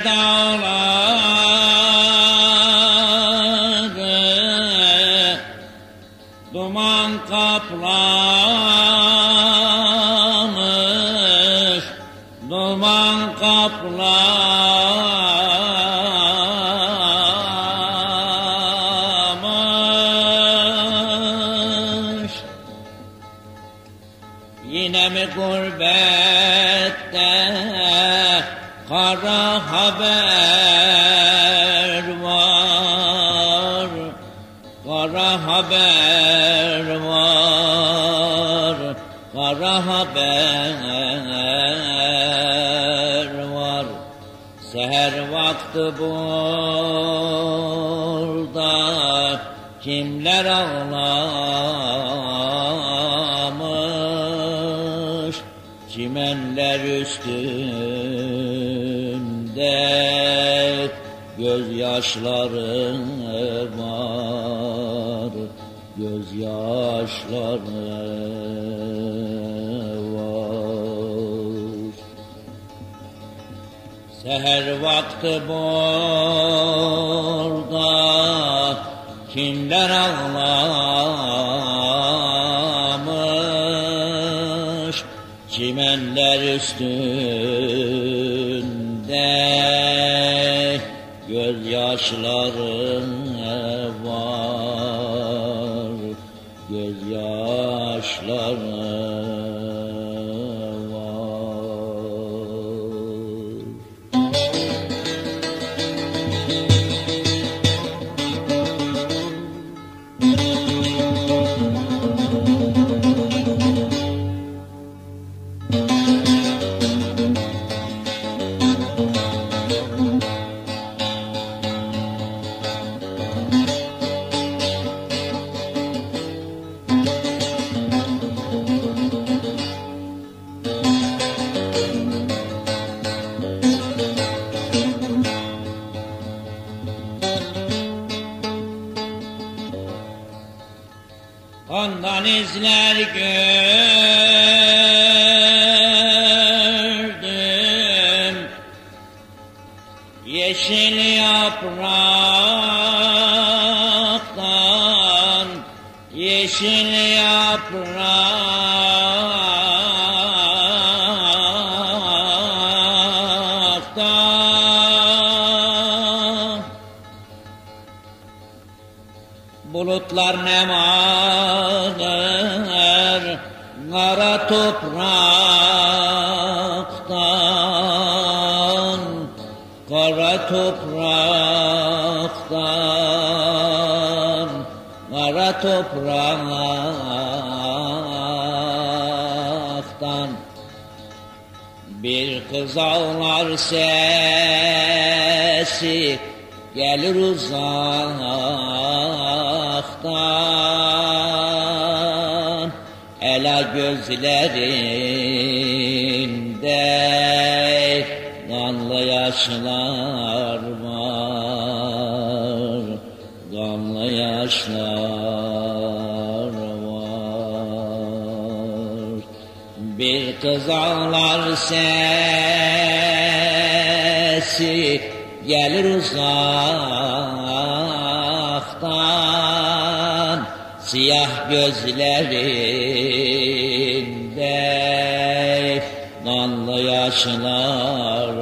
dağları duman kaplamış, duman kaplamış. Yine mi gurbette kara haber var, kara haber var, kara haber var. Seher vakti burada kimler ağlamış, çimenler üstünde gözyaşları var, gözyaşları var. Seher vakti burada kimler ağlamış, çimenler üstünde gözyaşları var, gözyaşları var. Ondan izler gördüm, yeşil yapraktan, yeşil yapraktan. Bulutlar nem alır kara topraktan, kara topraktan, kara topraktan. Bir kız ağlar sesi gelir uzaktan, ela gözlerinde kanlı yaşlar var, kanlı yaşlar var. Bir kız ağlar sesi gelir uzaktan, siyah gözlerinde kanlı yaşlar